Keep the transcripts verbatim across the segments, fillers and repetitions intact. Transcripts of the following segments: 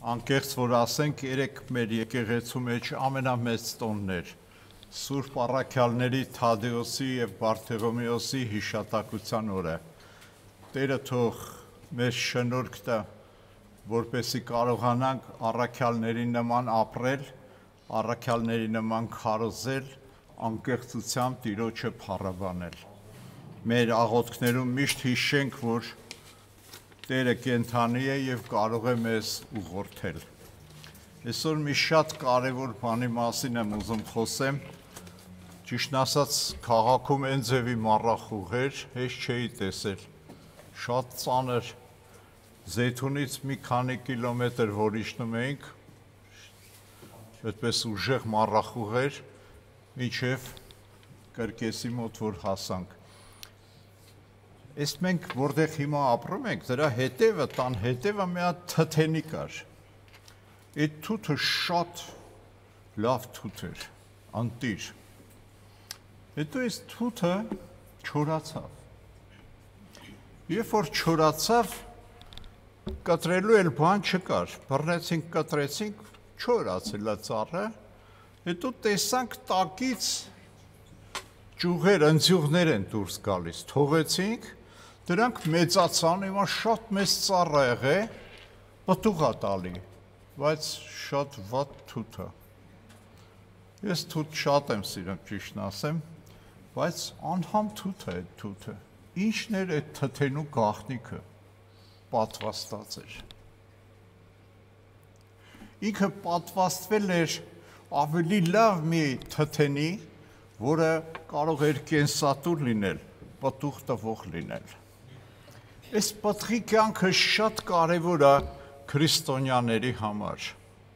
անկեղծ որ ասենք, երեք մեր եկեղեցու մեջ ամենամեծ տոններ Սուրբ առաքյալների Թադեոսի եւ Բարթեղոմեոսի հիշատակության օրը։ Տերը թող մեր շնորհք տա, որպեսզի կարողանանք առաքյալների նման ապրել, առաքյալների նման քարոզել, անկեղծությամբ Տիրոջը փառաբանել։ Մեր աղոթքներում միշտ հիշենք, որ Տերը կենդանի է եւ կարող է մեզ ուղղորդել։ Այսօր մի շատ կարևոր բանի մասին եմ ուզում խոսեմ։ Ճիշտն ասած, քաղաքում այն ձևի մառախուղեր հեշտ չէի տեսել։ Շատ ծանր Զեյթունից մի քանի կիլոմետր որ իջնում էինք, այդպես ուժեղ մառախուղեր, մինչև Կրկեսի մոտ որ հասանք։ Այս մենք որտեղ հիմա ապրում ենք, դրա հետևը, տան հետևը մի հատ թթենի կար։ Այդ թութը շատ լավ թութ էր, անտիր։ Հետո այս թութը չորացավ։ Երբ որ չորացավ, կտրելու էլ բան չկար։ Բռնեցինք, կտրեցինք, չորացել է ծառը։ Հետո տեսանք տակից ճյուղեր, ընձյուղներ են դուրս գալիս։ Թողեցինք, դրանք մեծացան, հիմա շատ մեծ ծառ է եղել, պտուղ է տալի, բայց շատ վատ թութ է։ Ես թութ շատ եմ սիրում, ճիշտն ասեմ, բայց անհամ թութ է այդ թութը։ Ինչն էր այդ թթենու գաղտնիքը, պատվաստած էր։ Ինքը պատվաստվել էր ավելի լավ մի թթենի, որը կարող էր կենսատուր լինել, պտուղ տվող լինել։ Այս պտղի կյանքը շատ կարևոր է քրիստոնյաների համար։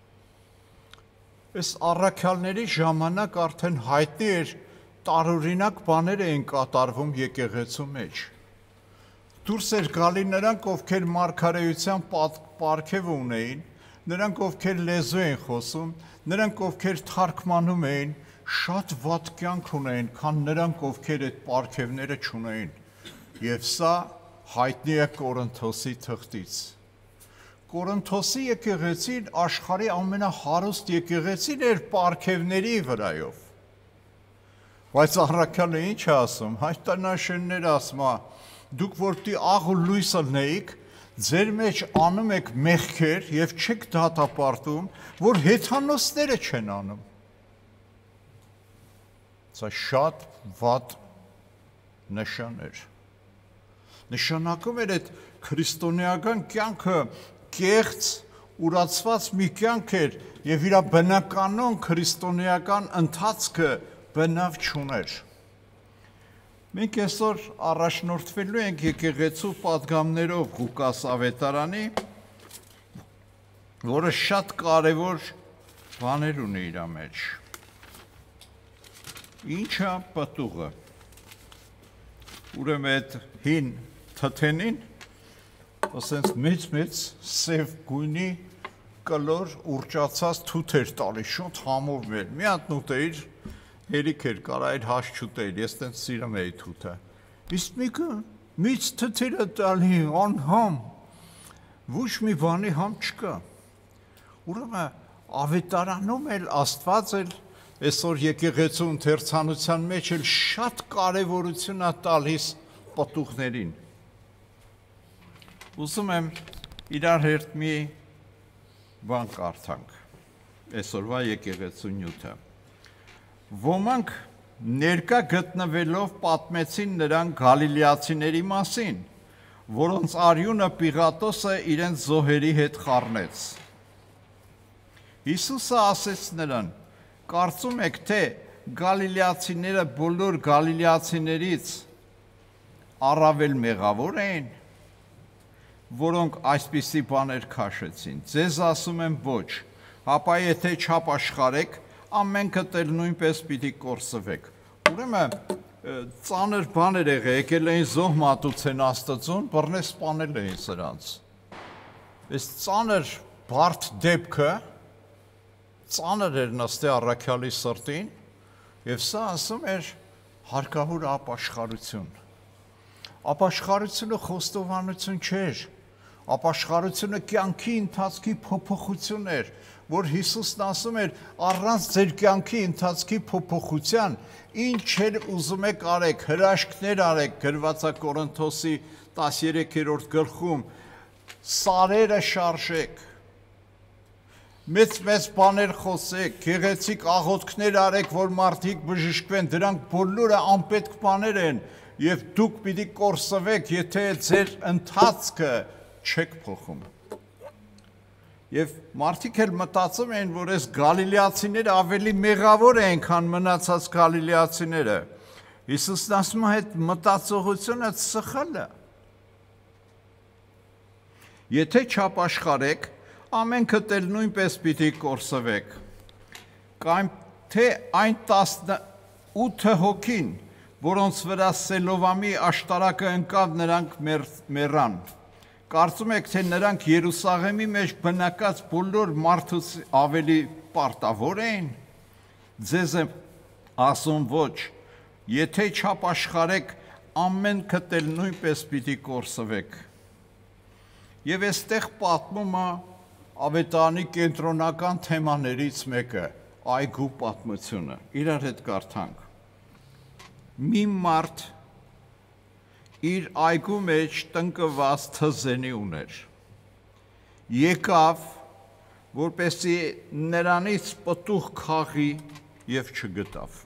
Այս առաքյալների ժամանակ արդեն հայտնի էր, տարօրինակ բաներ էին կատարվում եկեղեցու մեջ։ Դուրս էր գալի նրանք, ովքեր մարգարեության պարգև ունեին, նրանք, ովքեր լեզու էին խոսում, նրանք, ովքեր թարգմանում էին, շատ վատ կյանք ունեին, քան նրանք, ովքեր այդ պարգևները չունեին։ Եվ սա հայտնի է Կորինթոսի թղթից։ Կորինթոսի եկեղեցին աշխարհի ամենահարուստ եկեղեցին էր պարգևների վրայով։ Բայց առաքյալը ինչ է ասում, հայտանաշեններ ասում է, դուք որտի աղ ու լույսը լնեիք, ձեր մեջ անում եք մեղքեր եւ չեք դատապարտում, որ հեթանոսները չեն անում։ Սա շատ վատ նշան էր։ Նշանակում էր այդ քրիստոնեական կյանքը կեղծ, ուրացված մի կյանք էր եւ իր բնականon քրիստոնեական ընթացքը բնավ չուներ։ Մենք այսօր առաջնորդվելու ենք եկեղեցու պատգամներով Ղուկաս ավետարանի, որը շատ կարևոր բաներ ունի իր մեջ։ Ինչ է պտուղը։ Ուրեմն այդ հին թթենին, ասենց մեծ-մեծ սև գույնի կլոր ուռճացած թութ էր տալի, շատ համով մեր։ Մի հատ ուտեիր, հերիք էր, կարա էր հաշ չուտեիր, ես տենց սիրում էի թութը։ Իսկ մեկը մեծ թթերը տալի, անհամ, ոչ մի բանի համ չկա։ Ուրեմն ավետարանում էլ Աստված էլ այսօր եկեղեցու ընթերցանության մեջ էլ շատ կարևորություն է տալիս պտուղներին։ Ուզում եմ իրար հետ մի բան կարդանք, այսօրվա եկեղեցու նյութը։ Ոմանք ներկա գտնվելով պատմեցին նրան գալիլեացիների մասին, որոնց արյունը Պիղատոսը իրենց զոհերի հետ խառնեց։ Հիսուսը ասեց նրան. Կարծում եք, թե գալիլեացիները բոլոր գալիլեացիներից առավել մեղավոր էին, որոնք այսպիսի բաներ քաշեցին։ Ձեզ ասում եմ ոչ, հապա եթե չապաշխարեք, ամենքդ էլ նույնպես պիտի կորսվեք։ Ուրեմն ծանր բաներ եղել, եկել էին զոհ մատուցեն Աստծուն, բռնել սպանել էին սրանց։ Այս ծանր բարդ դեպքը ծանր էր նստի առաքյալի սրտին, եւ սա ասում էր հարկավոր ապաշխարություն։ Ապաշխարությունը խոստովանություն չէր, ապաշխարությունը կյանքի ընթացքի փոփոխություն էր, որ Հիսուսն ասում էր, առանց ձեր կյանքի ընթացքի փոփոխության, ինչ էլ ուզում եք արեք, հրաշքներ արեք, գրված է Կորինթոսի տասներեքերորդ գլխում, սարերը շարժեք, մեծ-մեծ բաներ խոսեք, գեղեցիկ աղոթքներ արեք, որ մարդիկ բժշկվեն, դրանք բոլորը անպետք բաներ են, եւ դուք պիտի կորսվեք, եթե ձեր ընթացքը չեք փոխում։ Եվ մարդիկ էլ մտածում են, որ այս գալիլեացիները ավելի մեղավոր են, քան մնացած գալիլեացիները։ Հիսուսն ասում է, այդ մտածողությունը սխալ է։ Եթե չապաշխարեք, ամենքդ էլ նույնպես պիտի կորսվեք։ Կամ թե այն տասնութ հոգին, որոնց վրա Սելովամի աշտարակը ընկավ, նրանք մեռան։ Կարծում եք, թե նրանք Երուսաղեմի մեջ բնակած բոլոր մարդուց ավելի պարտավոր էին։ Ձեզ եմ ասում ոչ, եթե չապաշխարեք, ամենքդ էլ նույնպես պիտի կորսվեք։ Եվ այստեղ պատմում է Ավետարանի կենտրոնական թեմաներից մեկը, այգու պատմությունը, իրար հետ կարդանք։ Մի մարդ իր այգու մեջ տնկված թզենի ուներ։ Եկավ, որպեսզի նրանից պտուղ քաղի եւ չգտավ։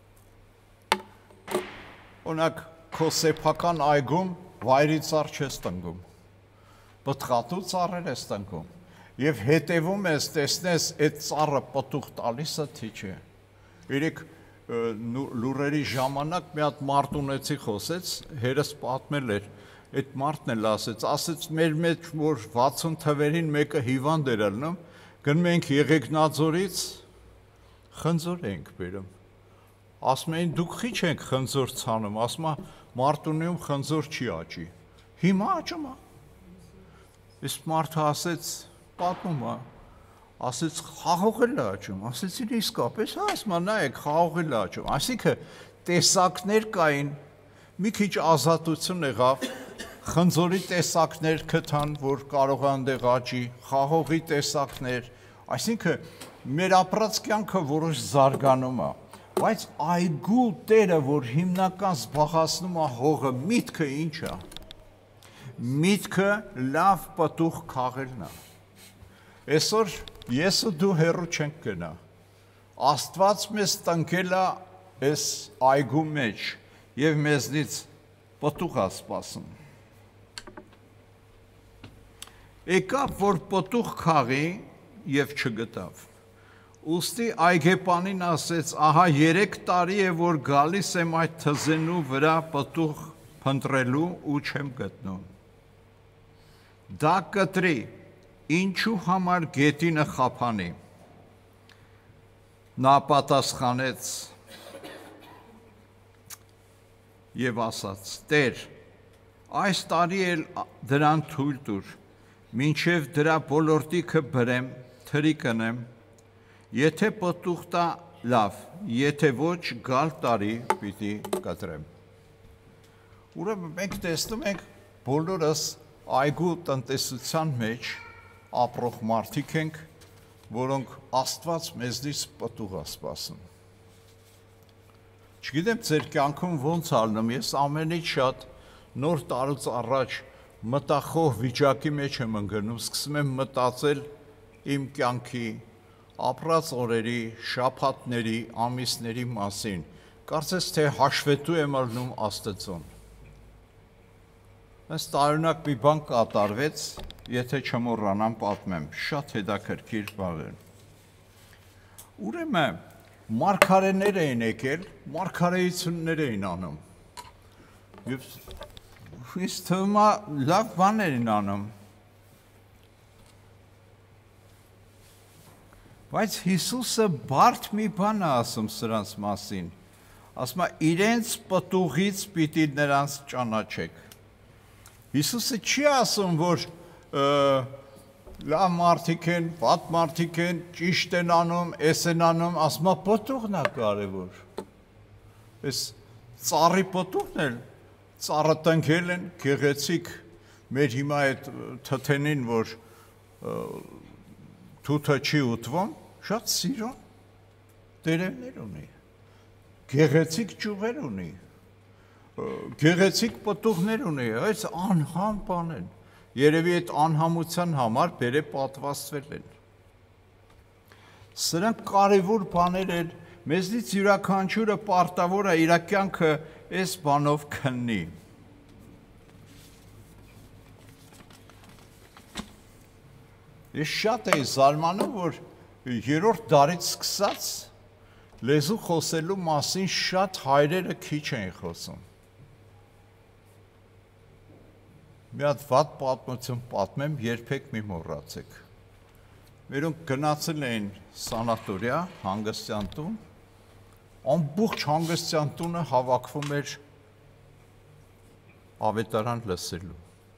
Օրինակ, քո սեփական այգում վայրի ծառ չես տնկում, պտղատու ծառեր ես տնկում, եւ հետևում ես, տեսնես այդ ծառը պտուղ տալիս է թե չէ։ Երեք լուրերի ժամանակ մի հատ մարդ ունեցի խոսեց, հերս պատմել էր, այդ մարդն էլ ասեց, ասեց մեր մեջ որ վաթսուն թվերին մեկը հիվանդ էր ելնում, գնում ենք Եղեգնաձորից խնձոր ենք բերում։ Ասում էին դուք քիչ եք խնձոր ցանում, ասում է Մարտունիում խնձոր չի աճի։ Հիմա աճում է։ Իսկ մարդը ասեց, պատմում է, ասեց խաղող էլ աճում, ասեցին իսկապես, ասում է նայեք խաղող էլ աճում, այսինքն տեսակներ կային, մի քիչ ազատություն եղավ, խնձորի տեսակներ գտան, որ կարող է այնտեղ աճի, խաղողի տեսակներ, այսինքն մեր ապրած կյանքը որոշ զարգանում է, բայց այգու տերը, որ հիմնական զբաղացնում է հողը, միտքը ինչ է։ Միտքը լավ պտուղ քաղելն է։ Այսօր ես ու դու հեռու չենք գնա։ Աստված մեզ տնկել է այս այգու մեջ եւ մեզնից պտուղ է սպասում։ Եկավ, որ պտուղ քաղի եւ չգտավ։ Ուստի այգեպանին ասեց, ահա երեք տարի է, որ գալիս եմ այդ թզենու վրա պտուղ փնտրելու ու չեմ գտնում։ Դա կտրի, ինչու համար գետինը խափանի։ Նա պատասխանեց եւ ասաց. Տեր, այս տարի էլ դրան թույլ տուր, մինչև դրա բոլորտիքը բրեմ, թրի կնեմ, եթե պտուղ տա լավ, եթե ոչ գալ տարի պիտի կտրեմ։ Ուրեմն մենք տեսնում ենք բոլորս այգու տնտեսության մեջ ապրող մարդիկ ենք, որոնք Աստված մեզնից պտուղ է սպասում։ Չգիտեմ ձեր կյանքում ոնց ալնում, ես ամենից շատ նոր տարուց առաջ մտախոհ վիճակի մեջ եմ ընկնում, սկսում եմ մտածել իմ կյանքի, ապրած օրերի, շաբաթների, ամիսների մասին, կարծես թե հաշվետու եմ ալնում Աստծուն։ Այս տարօրինակ մի բան կատարվեց, եթե չմոռանամ պատմեմ, շատ հետաքրքիր բան է։ Ուրեմն մարգարեներ էին եկել, մարգարեություններ էին անում։ Եվ ինձ թվում է լավ բաներ են անում։ Բայց Հիսուսը բարդ մի բան է ասում սրանց մասին, ասում է իրենց պտուղից պիտի նրանց ճանաչեք։ Հիսուսը չի ասում, որ լավ մարդիկ են, վատ մարդիկ են, ճիշտ են անում, էս են անում, ասում է պտուղն է կարևոր։ Այս ծառի պտուղն էլ, ծառը տնկել են, գեղեցիկ մեր հիմա այդ թթենին, որ թութը չի ուտվում, շատ սիրուն տերևներ ունի, գեղեցիկ ճյուղեր ունի, գեղեցիկ պտուղներ ունի, այս անհամ բան են, երևի այդ անհամության համար բերե պատվաստվել են։ Սրանք կարևոր բաներ են, մեզնից յուրաքանչյուրը պարտավոր է իր կյանքը այս բանով քննի։ Ես շատ էի զարմանում, որ երրորդ դարից սկսած լեզու խոսելու մասին շատ հայրերը քիչ էին խոսում։ Մի հատ վատ պատմություն պատմեմ, երբեք մի մոռացեք։ Մերոնք գնացել էին սանատորիա, հանգստյան տուն, ամբողջ հանգստյան տունը հավաքվում էր ավետարան լսելու։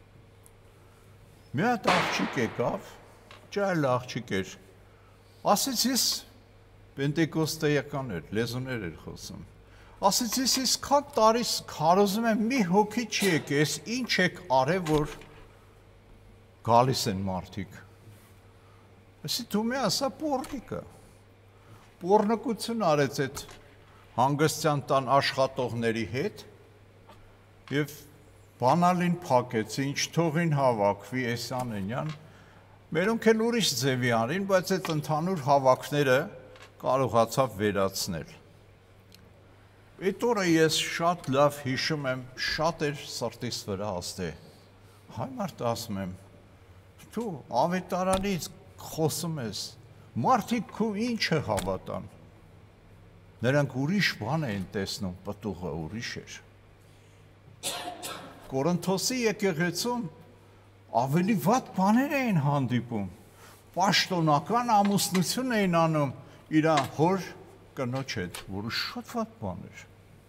Մի հատ աղջիկ եկավ, ջահել աղջիկ էր, ասեց ես պենտեկոստեական էր, լեզուներ էր խոսում, ասեց ես ես քան տարի քարոզում եմ, մի հոգի չի եկել, ես ինչ եք արել, որ գալիս են մարդիկ։ Ասի դու մի ասա պոռնիկը, պոռնկություն արեց այդ հանգստյան տան աշխատողների հետ և բանալին փակեց, ինչ թողին հավաքվի, էսյան էնյան, մերոնք էլ ուրիշ ձևի արին, բայց այդ ընդհանուր հավաքները կարողացավ վերացնել։ Այդ օրը ես շատ լավ հիշում եմ, շատ էր սրտիս վրա աստե, հայ մարդ ասում եմ, դու ավետարանից խոսում ես, մարդիկ քո ինչը հավատան, նրանք ուրիշ բան էին տեսնում, պտուղը ուրիշ էր։ Կորինթոսի եկեղեցում ավելի վատ բաներ էին հանդիպում, պաշտոնական ամուսնություն էին անում իր հոր կնոջ հետ, որը շատ վատ բան էր։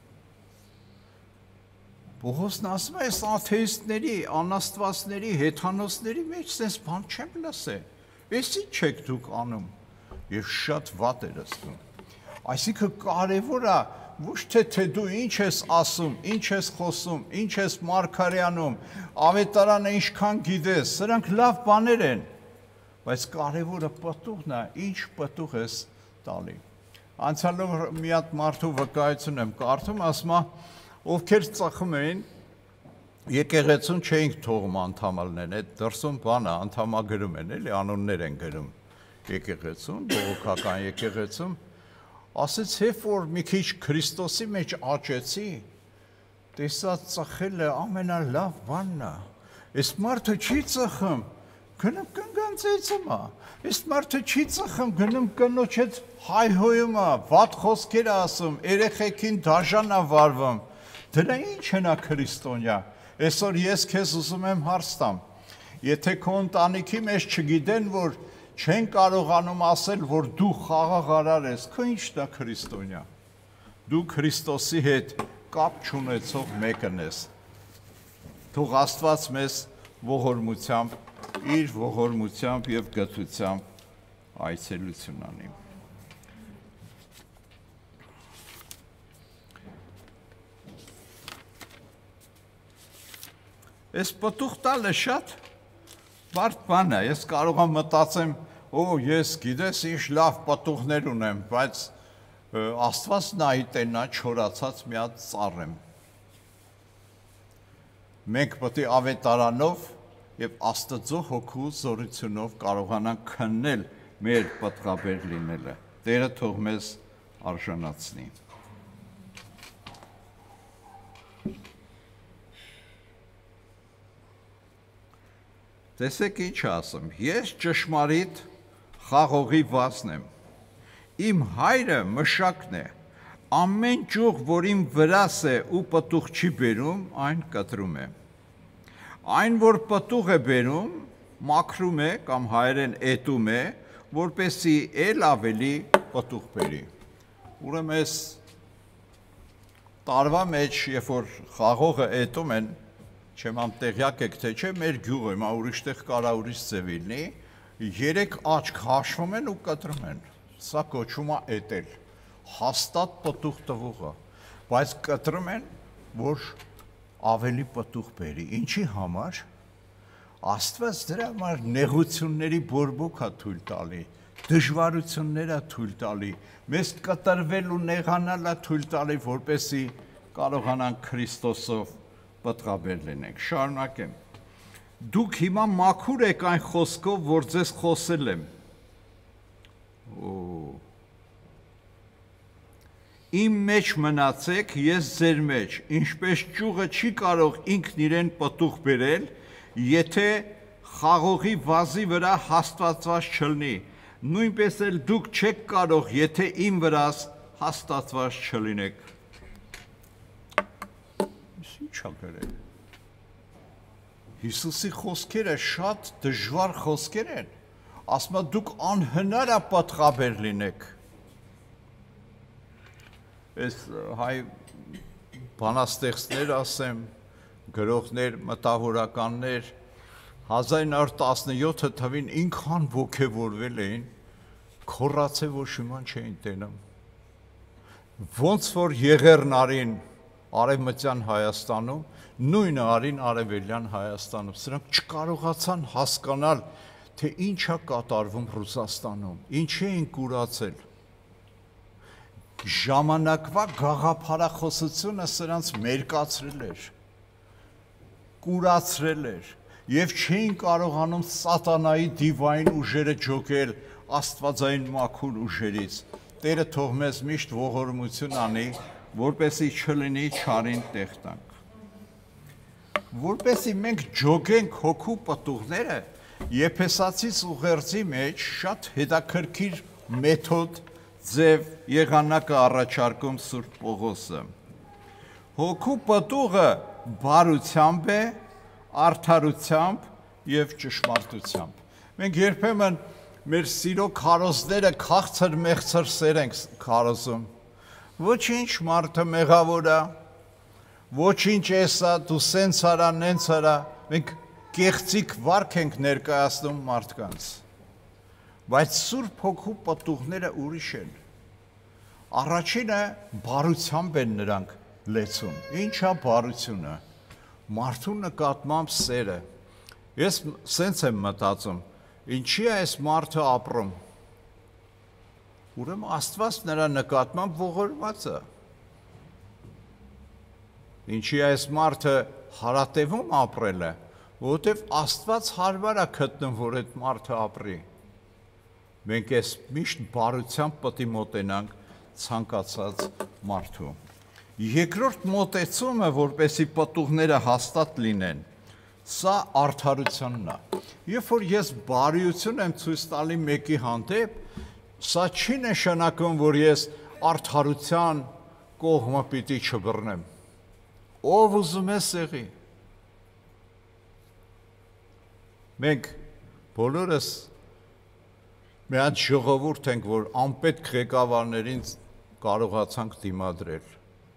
Պողոսն ասում է, այս աթեիստների, անաստվածների, հեթանոսների մեջ սենց բան չեմ լսել, ես ինչ եք դուք անում, և շատ վատ էր ասում։ Այսինքն կարևոր է, ոչ թե թե դու ինչ ես ասում, ինչ ես խոսում, ինչ ես մարգարեանում, ավետարանը ինչքան գիտես, սրանք լավ բաներ են, բայց կարևորը պտուղն է, ինչ պտուղ ես տալի։ Անցյալով մի հատ մարդու վկայություն եմ կարդում, ասում է, ովքեր ծխում էին, եկեղեցուն չէինք թողում անդամալներ, այդ դրսում բանը անդամագրում են, էլի անուններ են գրում եկեղեցուն, բողոքական եկեղեցում, ասեց հեվ որ մի քիչ Քրիստոսի մեջ աճեցի, տեսա ծխելը ամենալավ բանն է, այս մարդը չի ծխում, գնում կնգանձեցում է, այս մարդը չի ծխում, գնում կնոջ հետ հայհոյում է, վատ խոսքեր է ասում, երեխեքին դաժան է վարվում, դրա ինչ հնա քրիստոնյա, այսօր ես քեզ ուզում եմ հարց տամ, եթե քո ընտանիքի մեջ չգիտեն, որ չեն կարողանում ասել, որ դու խաղաղարար ես, քո ինչն է քրիստոնյա, դու Քրիստոսի հետ կապ չունեցող մեկն ես, թող Աստված մեզ ողորմությամբ, իր ողորմությամբ և գթությամբ այցելություն անի։ Այս պտուղ տալը շատ բարդ բան է, ես կարող եմ մտածեմ, օ, ես գիտես ինչ լավ պտուղներ ունեմ, բայց Աստված նայի տենա չորացած մի հատ ծառ եմ։ Մենք պետք է ավետարանով և Աստծո հոգու զորությունով կարողանանք քննել մեր պտղաբեր լինելը, Տերը թող մեզ արժանացնի։ Տեսեք ինչ ասում, ես ճշմարիտ խաղողի վասն եմ, իմ հայրը մշակն է, ամեն ճյուղ, որ իմ վրաս է ու պտուղ չի բերում, այն կտրում է, այն, որ պտուղ է բերում, մաքրում է կամ հայերեն էտում է, որպեսզի էլ ավելի պտուղ բերի։ Ուրեմն այս տարվա մեջ, երբ որ խաղողը էտում են, չեմ ամ տեղյակ եք թե չէ, մեր գյուղը, հիմա ուրիշտեղ կարա ուրիշ ձև լինի, երեք աչք հաշվում են ու կտրում են, սա կոչվում է էտել, հաստատ պտուղ տվողը, բայց կտրում են, որ ավելի պտուղ բերի, ինչի համար, Աստված դրա համար նեղությունների բորբոք է թույլ տալի, դժվարություններ է թույլ տալի, մեզ կտրվել ու նեղանալ է թույլ տալի, որպեսզի կարողանանք Քրիստոսով պատղաբեր լինենք։ Շարունակեմ։ Դուք հիմա մաքուր եք այն խոսքով, որ ձեզ խոսել եմ։ Իմ մեջ մնացեք, ես ձեր մեջ, ինչպես ճյուղը չի կարող ինքն իրեն պտուղ բերել, եթե խաղողի վազի վրա հաստատված չլինի, նույնպես էլ դուք չեք կարող, եթե իմ վրաս հաստատված չլինեք։ Ինչ է գրել։ Հիսուսի խոսքերը շատ դժվար խոսքեր են, ասում է դուք անհնար է պատղաբեր լինեք։ Այս հայ բանաստեղծներ ասեմ, գրողներ, մտավորականներ հազար ինը հարյուր տասնյոթ թվին ինքան ոգևորվել էին, քոռացե որ շիման չէին տենում։ Ոնց որ եղերն արին Արևմտյան Հայաստանում, նույնը արին Արևելյան Հայաստանում։ Սրանք չկարողացան հասկանալ, թե ինչ է կատարվում Ռուսաստանում, ինչի էին կուրացել։ Ժամանակվա գաղափարախոսությունը սրանց մերկացրել էր, կուրացրել էր և չէին կարողանում սատանայի դիվային ուժերը ջոկել աստվածային մաքուր ուժերից։ Տերը թող մեզ միշտ ողորմություն անի, որպեսզի չլինի չարին տեխտանք։ Որպեսզի մենք ջոկենք հոգու պտուղները, Եփեսացիս ուղերձի մեջ շատ հետաքրքիր մեթոդ ձև եղանակը առաջարկում Սուրբ Պողոսը։ Հոգու պտուղը բարությամբ է, արդարությամբ և ճշմարտությամբ։ Մենք երբեմն մեր սիրո քարոզները քաղցր մեղցր սեր ենք քարոզում։ Ոչինչ մարդը մեղավոր է, ոչինչ էսա, դու սենց արա, նենց արա, մենք կեղծիք վարք ենք ներկայացնում մարդկանց։ Բայց Սուրբ Հոգու պտուղները ուրիշ են։ Առաջինը բարությամբ են նրանք լեցուն։ Ինչ է բարությունը։ Մարդու նկատմամբ սերը։ Ես սենց եմ մտածում, ինչի է այս մարդը ապրում։ Ուրեմն Աստված նրա նկատմամբ ողորմած է։ Ինչի է այս մարդը հարատևում ապրել է, որովհետև Աստված հարմար է գտնում, որ այդ մարդը ապրի։ Մենք այս միշտ բարությամբ պետք է մոտենանք ցանկացած մարդու։ Երկրորդ մոտեցումը, որպեսզի պտուղները հաստատ լինեն, սա արդարությունն է։ Երբ որ ես բարիություն եմ ցույց տալի մեկի հանդեպ, սա չի նշանակում, որ ես արդարության կողմը պիտի չբռնեմ։ Ով ուզում է սեղի։ Մենք բոլորս մի հատ ժողովուրդ ենք, որ անպետք ղեկավարներին կարողացանք դիմադրել։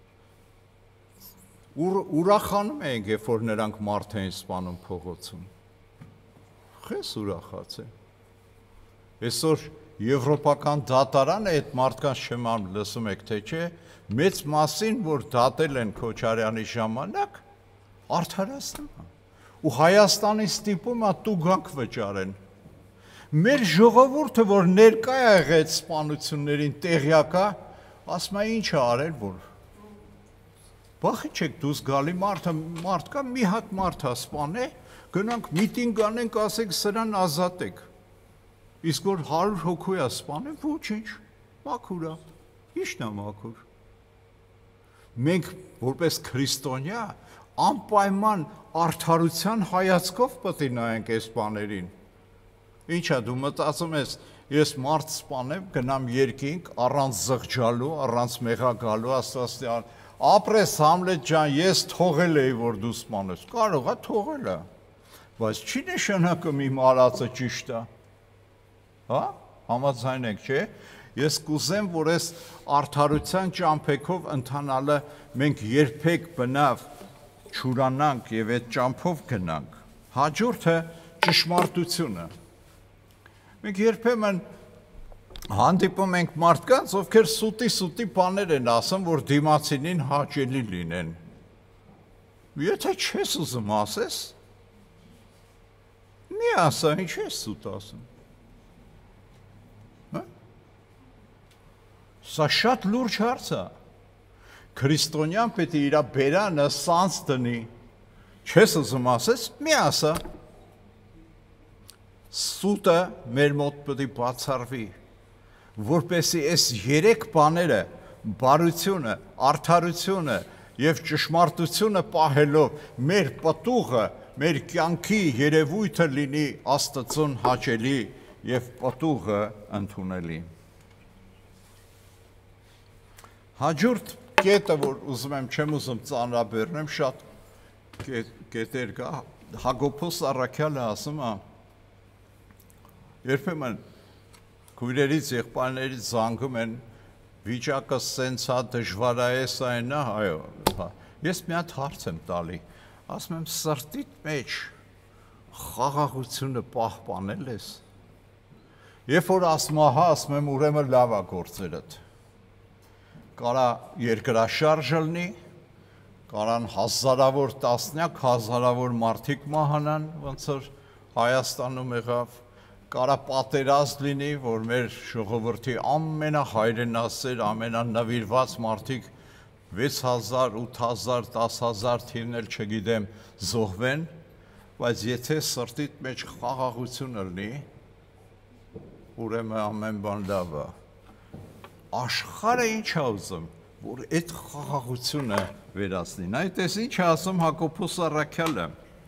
Ուրախանում ենք, երբ որ նրանք մարդ էին սպանում փողոցում։ Խես ուրախաց է։ Այսօր եվրոպական դատարանը այդ մարդկանց շեման լսում եք, թե չէ, մեծ մասին, որ դատել են Քոչարյանի ժամանակ, արդարացնում է։ Ու Հայաստանի ստիպում է տուգանք վճարեն։ Մեր ժողովուրդը, որ ներկա է եղել սպանություններին տեղյակ է, ասում է ինչ է արել, որ բախի չեք դուս գալի մարդը, մարդ կա, մի հատ մարդ է սպանե, գնանք միտինգ անենք, ասենք սրան ազատեք։ Իսկ որ հարյուր հոգու է սպանել, ոչինչ, մաքուր է, ի՞նչն է մաքուր։ Մենք որպես քրիստոնյա անպայման արդարության հայացքով պետք է նայենք այս բաներին։ Ինչ է դու մտածում ես, ես մարդ սպանեմ, գնամ երկինք, առանց զղջալու, առանց մեղագալու, Աստված ապրես Համլետ ջան, ես թողել էի, որ դու սպանես։ Կարող է թողել է, բայց չի նշանակում իմ արածը ճիշտ է։ Հա, համաձայնենք, չէ։ Ես կուզեմ, որ այս արդարության ճամփեքով ընթանալը մենք երբեք բնավ չուրանանք եւ այդ ճամփով գնանք։ Հաջորդը ճշմարտությունը։ Մենք երբեմն հանդիպում ենք մարդկանց, ովքեր սուտի-սուտի բաներ են ասում, որ դիմացինին հաճելի լինեն։ Եթե չես ուզում ասես, մի ասա, ինչ ես սուտ ասում։ Սա շատ լուրջ հարց է։ Քրիստոնյան պետք է իր բերանը սանց դնի։ Չես ուզում ասես, մի ասա։ Սուտը մեր մոտ պետք է բացառվի, որպեսզի այս երեք բաները՝ բարությունը, արդարությունը եւ ճշմարտությունը պահելով մեր պտուղը, մեր կյանքի երևույթը լինի Աստծուն հաճելի եւ պտուղը ընդունելի։ Հաջորդ կետը, որ ուզում եմ, չեմ ուզում ծանրաբեռնեմ, շատ կետեր կա, Հակոբոս Առաքյալը ասում է, երբեմն քույրերից, եղբայրներից զանգում են, վիճակը սենց է, դժվար է, այն է, այո, ես մի հատ հարց եմ տալի, ասում եմ, սրտիդ մեջ խաղաղությունը պահպանել ես, երբ որ ասում ահա, ասում եմ, ուրեմն լավ է գործերդ, կարա երկրաշարժ լինի, կարան հազարավոր տասնյակ, հազարավոր մարդիկ մահանան, ոնց որ Հայաստանում եղավ, կարա պատերազմ լինի, որ մեր ժողովրդի ամենահայրենասեր, ամենանվիրված մարդիկ վեց հազար, ութ հազար, դաս հազար թիվն էլ չգիտեմ զոհվեն, բայց եթե սրտիդ մեջ խաղաղություն լինի, ուրեմն ամեն բան լավ է։ Աշխարհը ինչ է ուզում, որ այդ խաղաղությունը վերացնի։ Այդպես ինչ է ասում Հակոբոս Առաքյալը։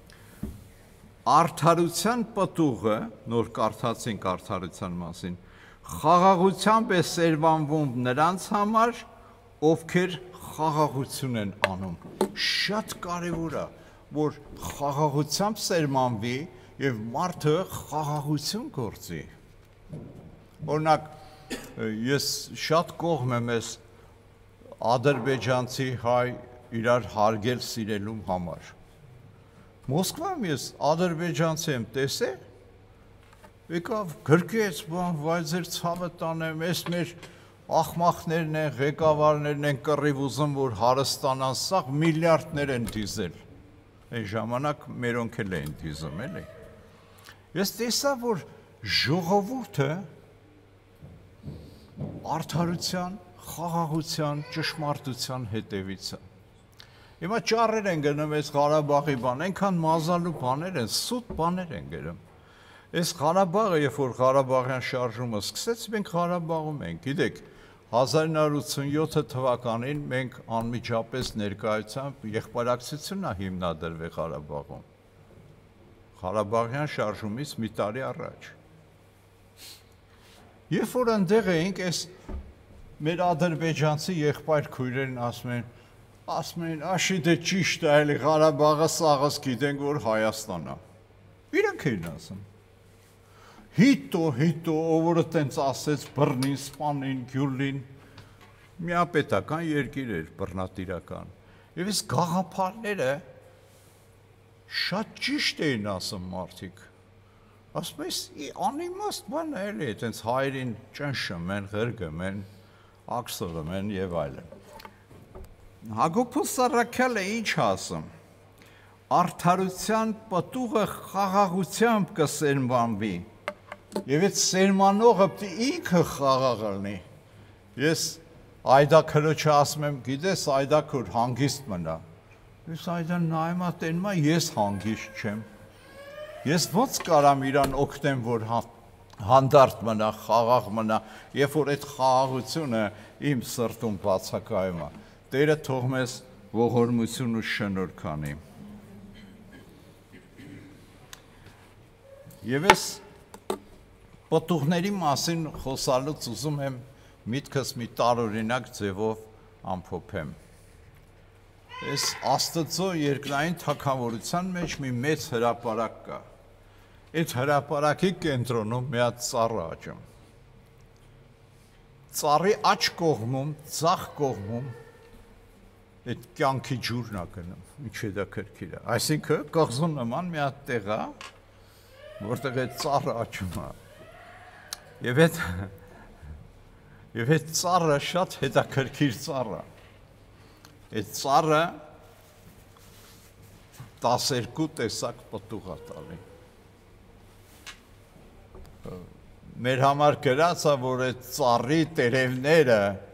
Արդարության պտուղը, նոր կարդացինք արդարության մասին, խաղաղությամբ է սերմանվում նրանց համար, ովքեր խաղաղություն են անում։ Շատ կարևոր է, որ խաղաղությամբ սերմանվի եւ մարդը խաղաղություն գործի։ Օրինակ ես շատ կողմ եմ ես ադրբեջանցի հայ իրար հարգել սիրելու համար։ Մոսկվայում ես ադրբեջանցի եմ տեսել, եկավ գրկեց, վայ ձեր ցավը տանեմ, ես մեր աղմախներն են, ղեկավարներն են կռիվ ուզում, որ հարստանան, սաղ միլիարդներ են դիզել։ Այն ժամանակ մերոնք էլ են դիզում, էլի։ Ես տեսա, որ ժողովուրդը արդարության, խաղաղության, ճշմարտության հետևից է։ Հիմա ճառեր են գնում այս Ղարաբաղի բան, այնքան մազալու բաներ են, սուտ բաներ են գնում։ Այս Ղարաբաղը, երբ որ Ղարաբաղյան շարժումը սկսեց, մենք Ղարաբաղում ենք, գիտեք, հազար նոր ութսունյոթ թվականին մենք անմիջապես ներկայությամբ եղբայրակցությունն է հիմնադրվել Ղարաբաղում։ Ղարաբաղյան շարժումից մի տարի առաջ։ Երբ որ այնտեղ էինք, այս մեր ադրբեջանցի եղբայր քույրերն ասում են, ասում են, աշի դե ճիշտ է, էլի Ղարաբաղը սաղս գիտենք, որ Հայաստանն է։ Իրանք էին ասում։ Հիտո, հիտո, ով որ տենց ասեց բռնին, սպանին, գյուլին, միապետական երկիր էր, բռնատիրական։ Եվ այս գաղափարները շատ ճիշտ էին ասում մարդիկ։ Ասում ես, անիմաստ բան է էլի, այտենց հայրին ճնշում են, ղրգում են, աքսորում են եւ այլն։ Հակոբոս Առաքյալը ինչ ասում։ Արդարության պտուղը խաղաղությամբ կսերմանվի։ Եվ այդ սերմանողը պետք է ինքը խաղաղ լինի։ Ես այդա քրոջը ասում եմ, գիտես, այդա քուր հանգիստ մնա։ Ես այդա նայում եմ, տենում եմ, ես հանգիստ չեմ։ Ես ոնց կարամ իրան օգնեմ, որ հանդարտ մնա, խաղաղ մնա, երբ որ այդ խաղաղությունը իմ սրտում բացակայում է։ Տերը թող մեզ ողորմություն ու շնորհ անի։ Եվ ես պտուղների մասին խոսալուց ուզում եմ միտքս մի տարօրինակ ձևով ամփոփեմ։ Այս Աստծո երկրային թագավորության մեջ մի մեծ հրապարակ կա։ Այդ հրապարակի կենտրոնում մի հատ ծառ աճում։ Ծառի աջ կողմում, ձախ կողմում այդ կյանքի ջուրն է գնում, ինչ հետաքրքիր է։ Այսինքն կղզու նման մի հատ տեղ է, որտեղ այդ ծառը աճում է։ Եվ այդ եւ այդ ծառը շատ հետաքրքիր ծառ է։ Այդ ծառը տասներկու տեսակ պտուղ է տալի։ մեր համար գրածա, որ այդ ծառի տերևները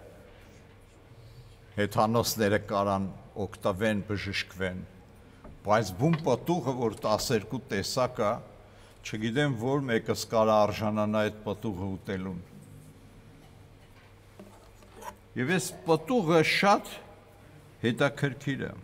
հեթանոսները կարան օգտվեն, բժշկվեն, բայց բուն պտուղը, որ տասներկու տեսակ է, չգիտեմ, որ մեկս կարա արժանանա այդ պտուղը ուտելուն։ Եվ այս պտուղը շատ հետաքրքիր է։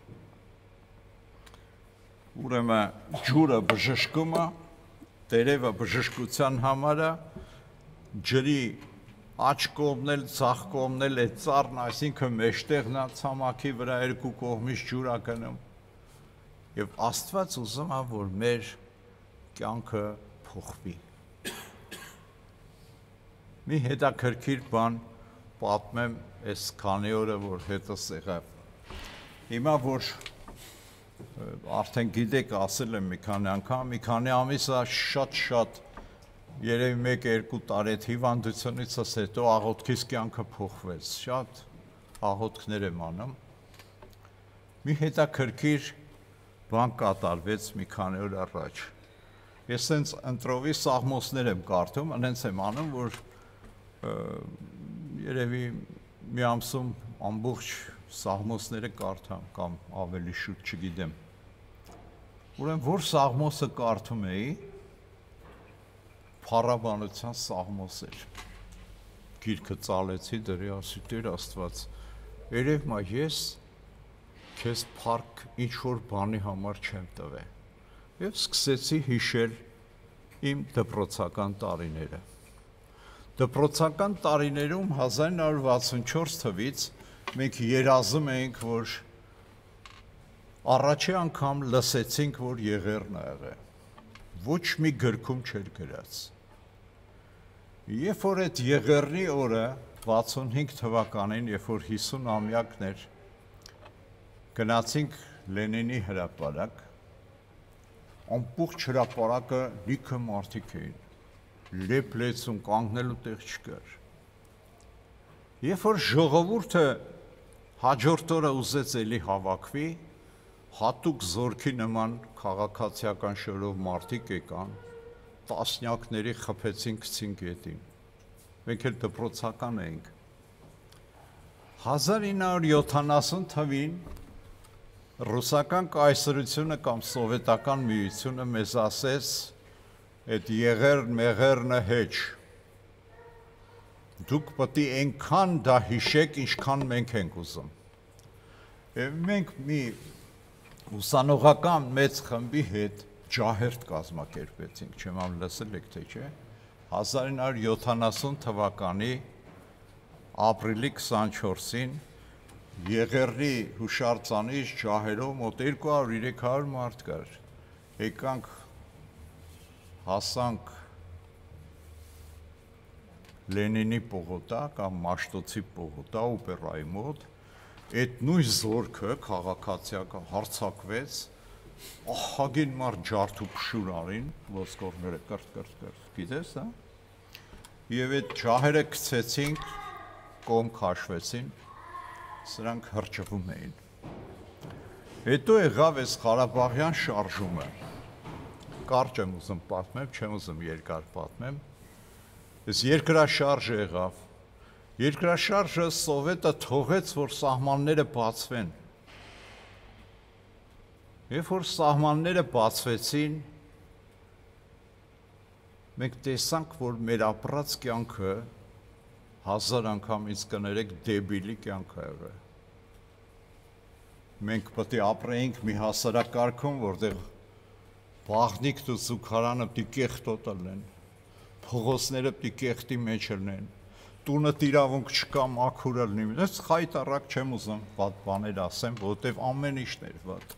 Ուրեմն ջուրը բժշկում է, տերևը բժշկության համար է, ջրի աջ կողմն էլ, ձախ կողմն էլ այդ ծառն, այսինքն մեջտեղն է, ցամաքի վրա երկու կողմից ջուր է գնում։ Եվ Աստված ուզում է, որ մեր կյանքը փոխվի։ Մի հետաքրքիր բան պատմեմ այս քանի օրը, որ հետս եղավ։ Հիմա որ արդեն գիտեք, ասել եմ մի քանի անգամ, մի քանի ամիս է շատ-շատ երևի մեկ-երկու տարի հիվանդությունից հետո աղոթքիս կյանքը փոխվեց, շատ աղոթքներ եմ անում։ Մի հետաքրքիր բան կատարվեց մի քանի օր առաջ։ Ես հենց ընտրովի սաղմոսներ եմ կարդում, հենց եմ անում, որ երևի մի ամսում ամբողջ սաղմոսները կարդամ կամ ավելի շուտ չգիտեմ։ Ուրեմն որ սաղմոսը կարդում էի, փառաբանության սաղմոս էր։ Գիրքը ծալեցի դրի, ասի Տեր Աստված, երև մա ես քեզ փառք ինչ որ բանի համար չեմ տվել։ Եվ սկսեցի հիշել իմ դպրոցական տարիները։ Դպրոցական տարիներում հազար նոր հարյուր վաթսունչորս թվականից մենք երազում էինք, որ առաջի անգամ լսեցինք, որ Եղեռն ա եղել։ Ոչ մի գրքում չէր գրած։ Երբ որ այդ Եղեռնի օրը վաթսունհինգ թվականին, երբ որ հիսուն-ամյակն էր, գնացինք Լենինի հրապարակ, ամբողջ հրապարակը լիքը մարդիկ էին, լեփ-լեցուն, կանգնելու տեղ չկար։ Երբ որ ժողովուրդը հաջորդ օրը ուզեց էլի հավաքվի, հատուկ զորքի նման քաղաքացիական շորով մարդիկ եկան, տասնյակների խփեցին գցին գետին։ Մենք էլ դպրոցական էինք։ հազար ինը հարյուր յոթանասուն թվականին ռուսական կայսրությունը կամ սովետական միությունը մեզ ասեց, այդ Եղեռն մեղեռնը հեչ։ Դուք պետք է այնքան դա հիշեք, ինչքան մենք ենք ուզում։ Եվ մենք մի ուսանողական մեծ խմբի հետ ջահերթ կազմակերպեցինք, չեմ ամ լսել եք թե չէ, հազար ինը հարյուր յոթանասուն թվականի ապրիլի քսանչորսին Եղեռնի հուշարձանից ջահերով մոտ երկու հարյուր երեք հարյուր մարդ կար։ Եկանք հասանք Լենինի պողոտա կամ Մաշտոցի պողոտա օպերայի մոտ, այդ նույն զորքը քաղաքացիական հարձակվեց, ահագին մարդ ջարդ ու փշուր արին, ոսկորները կրտ կրտ կրտ, գիտես, հա։ Եվ այդ ջահերը գցեցինք, կողմ քաշվեցին, սրանք հրճվում էին։ Հետո եղավ այս Ղարաբաղյան շարժումը։ Կարճ եմ ուզում պատմեմ, չեմ ուզում երկար պատմեմ։ Այս երկրաշարժը եղավ։ Երկրաշարժը Սովետը թողեց, որ սահմանները բացվեն։ Երբ որ սահմանները բացվեցին, մենք տեսանք, որ մեր ապրած կյանքը հազար անգամ ինձ կներեք դեբիլի կյանք է եղել։ Մենք պետք է ապրեինք մի հասարակարգում, որտեղ բաղնիքն ու զուգարանը պետք է կեղտոտ լինեն, փողոցները պետք է կեղտի մեջ լինեն, տունը իրավունք չկա մաքուր լինի։ Ես խայտառակ չեմ ուզում վատ բաներ ասեմ, որովհետև ամեն ինչն էր վատ։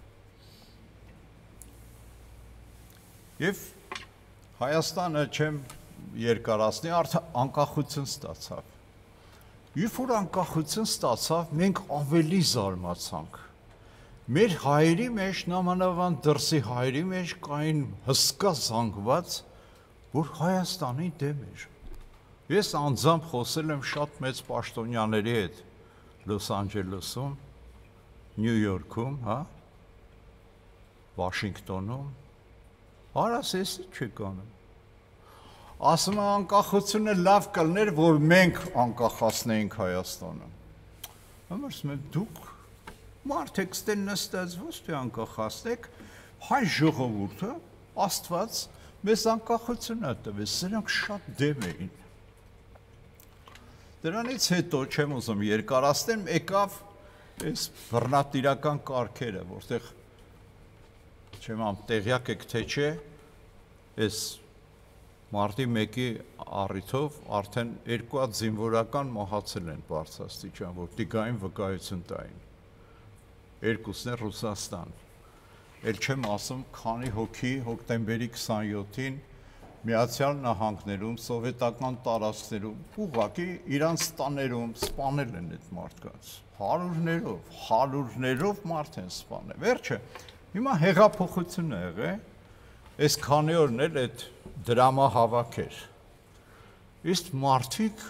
Եվ Հայաստանը չեմ երկարացնի, արդեն անկախություն ստացավ։ Երբ որ անկախություն ստացավ, մենք ավելի զարմացանք։ Մեր հայերի մեջ, նամանավանդ դրսի հայերի մեջ կային հսկա զանգված, որ Հայաստանի դեմ էր։ Ես անձամբ խոսել եմ շատ մեծ պաշտոնյաների հետ Լոս Անջելեսում, Նյու Յորքում, հա, Վաշինգտոնում, հարաս էսի չեք անում։ ասում է անկախությունը լավ կլներ, որ մենք անկախացնեինք Հայաստանը։ Համարսում եմ դուք մարդեք ստեն նստած ոստ է անկախացնեք, հայ ժողովուրդը, Աստված մեզ անկախությունը տվեց, սրանք շատ դեմ էին։ Դրանից հետո չեմ ուզում երկարացնեմ, եկավ այս բռնատիրական կարգերը, որտեղ չեմ ամ տեղյակ եք թե չէ, այս մարտի մեկի առիթով արդեն երկու հատ զինվորական մահացել են բարձրաստիճան, որ տիկային վկայություն տային։ Երկուսն է Ռուսաստան։ Էլ չեմ ասում, քանի հոգի հոկտեմբերի քսանյոթին Միացյալ Նահանգներում, սովետական տարածքներում, ուղղակի իրանց տաներում սպանել են այդ մարդկանց։ Հարյուրներով, հարյուրներով մարդ են սպանել։ Վերջը, հիմա հեղափոխություն է եղել, այս քանի օրն էլ այդ դրամահավաք էր։ Իսկ մարդիկ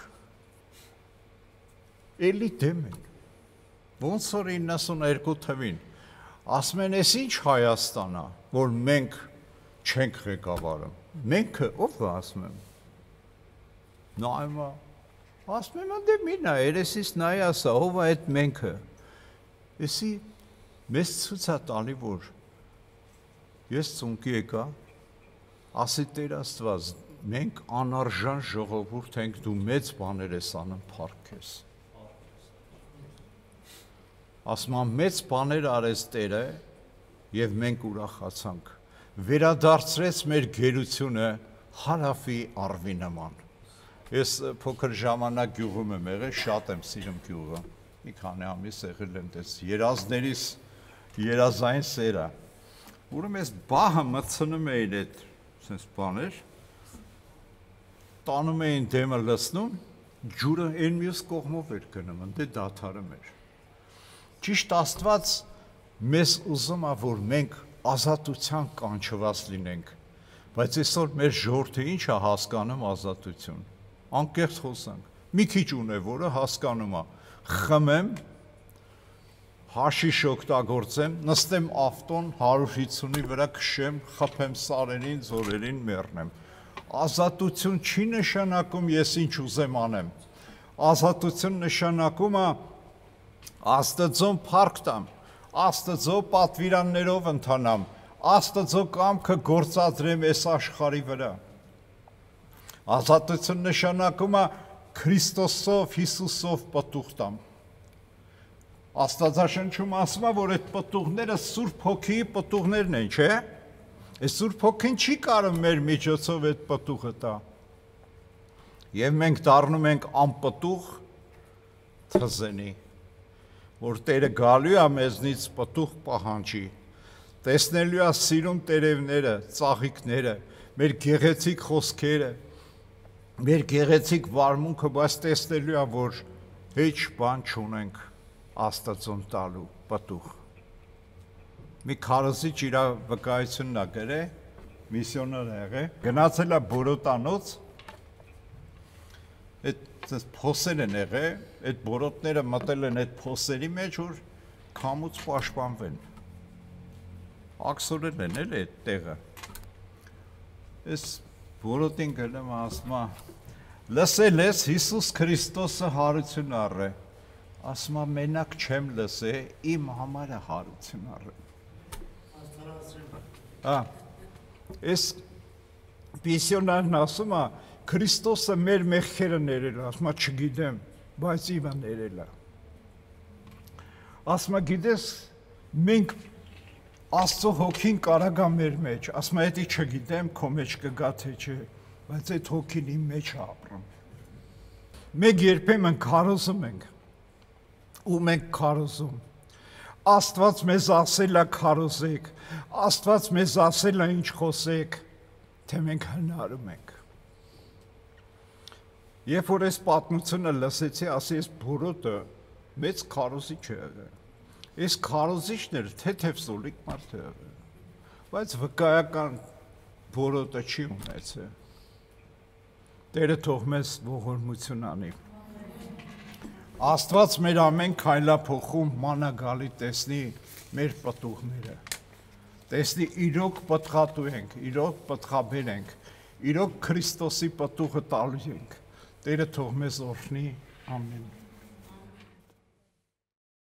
էլի դեմ են։ Ոնց որ իննասունհինգ թվին, ասում են, «Էս ինչ Հայաստան է, որ մենք չենք ղեկավարում»։ Մենք ով է ասում եմ։ Նայում է, ասում եմ, դե մի նայ, երեսից նայ ասա, ով է այդ մենքը։ Էսի մեզ ցույց է տալի, որ ես ծունկի եկա, ասի Տեր Աստված, մենք անարժան ժողովուրդ ենք, դու մեծ բաներ ես անում, փառք քեզ։ Ասում եմ, մեծ բաներ արեց Տերը, եւ մենք ուրախացանք։ Վերադարձրեց մեր գերությունը հարավի առվի նման։ Ես փոքր ժամանակ գյուղում եմ եղել, շատ եմ սիրում գյուղը։ Մի քանի ամիս եղել եմ դες երազներից երազային սերը։ Ուրեմն ես բահը մտցնում էին այդ sense բաներ, տանում էին դեմը լցնում, ջուրը այն մյուս կողմով էր գնում, դե դադարում էր։ Ճիշտ Աստված մեզ ուզում է, որ մենք ազատության կանչված լինենք, բայց այսօր մեր ժողովուրդը ինչ է հասկանում ազատություն։ Անկեղծ խոսանք։ Մի քիչ ունևորը հասկանում է, խմեմ, հաշիշ օգտագործեմ, նստեմ ավտոն հարյուր հիսունի վրա քշեմ, խփեմ սարերին, ձորերին մեռնեմ։ Ազատություն չի նշանակում ես ինչ ուզեմ անեմ։ Ազատություն նշանակում է Աստծուն փառք տամ, Աստծո պատվիրաններով ընթանամ, Աստծո կամքը գործադրեմ այս աշխարհի վրա։ Ազատություն նշանակում է Քրիստոսով, Հիսուսով պտուղ տամ։ Աստվածաշնչում ասում է, որ այդ պտուղները Սուրբ Հոգիի պտուղներն են, չէ՞։ Այս Սուրբ Հոգին չի կարող մեր միջոցով այդ պտուղը տա։ Եվ մենք դառնում ենք անպտուղ թզենի, որ Տերը գալու է մեզնից պտուղ պահանջի, տեսնելու է սիրուն տերևները, ծաղիկները, մեր գեղեցիկ խոսքերը, մեր գեղեցիկ վարմունքը, բայց տեսնելու է, որ հեչ բան չունենք Աստծուն տալու պտուղ։ Մի քարոզիչ իր վկայությունն է գրել, միսիոներ է եղել, գնացել է Բորոտանոց, այդ փոսեր են եղել, այդ բորոտները մտել են այդ փոսերի մեջ, որ քամուց պաշտպանվեն։ Աքսորել են էլ այդ տեղը։ Այս բորոտին գնում ասում է, լսել ես Հիսուս Քրիստոսը հարություն առե։ Ասում է, մենակ չեմ լսե, իմ համար է հարություն առե։ Հա, այս միսիոներն ասում է, Քրիստոսը մեր մեղքերը ներել է, ասում է, չգիտեմ, բայց իվը ներել է։ Ասում է, գիտես, մենք Աստծո հոգին կարագա մեր մեջ, ասում է, էդի չգիտեմ, քո մեջ կգա թե չէ, բայց այդ հոգին իմ մեջ է ապրում։ Մենք երբեմն քարոզում ենք, ու մենք քարոզում։ Աստված մեզ ասել է քարոզեք, Աստված մեզ ասել է ինչ խոսեք, թե մենք հնարում ենք։ Երբ որ այս պատմությունը լսեցի, ասի, այս բորոտը մեծ քարոզիչ է եղել։ Այս քարոզիչն էր թեթև սոլիկ մարդ է եղել, բայց վկայական բորոտը չի ունեցել։ Տերը թող մեզ ողորմություն անի։ Աստված մեր ամեն քայլափոխում մանագալի տեսնի մեր պտուղները, տեսնի իրոք պտղատու ենք, իրոք պտղաբեր ենք, իրոք Քրիստոսի պատուղը տալու ենք։ Տերը թող մեզ օրհնի։ Ամեն։